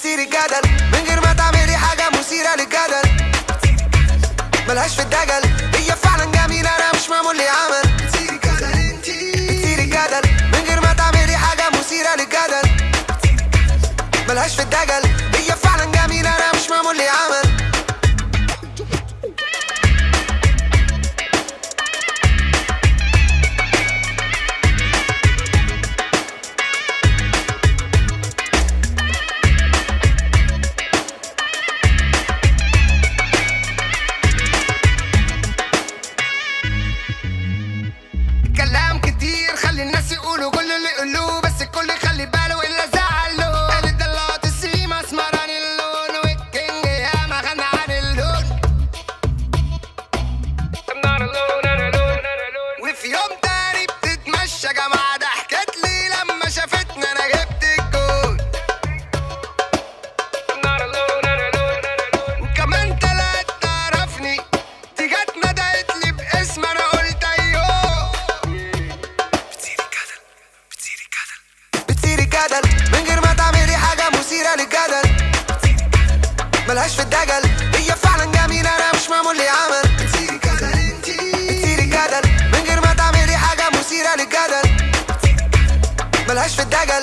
بتثيري الجدل من غير ما تعملي حاجة مثيرة للجدل. ملهاش في الدجل، هي فعلا جميلة أنا مش معمول لي عمل. بتثيري الجدل انتي، بتثيري الجدل من غير ما تعملي حاجة مثيرة للجدل. ملهاش في الدجل، هي فعلا جميلة أنا مش معمول لي عمل. كلام كتير خلي الناس يقولوا كل اللي يقولوه، بس الكل يخلي باله الا زعله. قال الدلات السيما اسمراني اللون، والكينج ياما غنى عن اللون. وفي يوم تاني بتتمشى جماعة ضحكت لي لما شافتنا انا جبت الجول. وكمان طلعت تعرفني، دي جت ندهت لي باسم انا قلت ايوه. بتثيري الجدل من غير ما تعملي حاجة مثيرة للجدل. ملهاش في الدجل، هي فعلا جميلة أنا مش معمول لي عمل. بتثيري الجدل انتي، بتثيري الجدل من غير ما تعملي حاجة مثيرة للجدل. ملهاش في الدجل،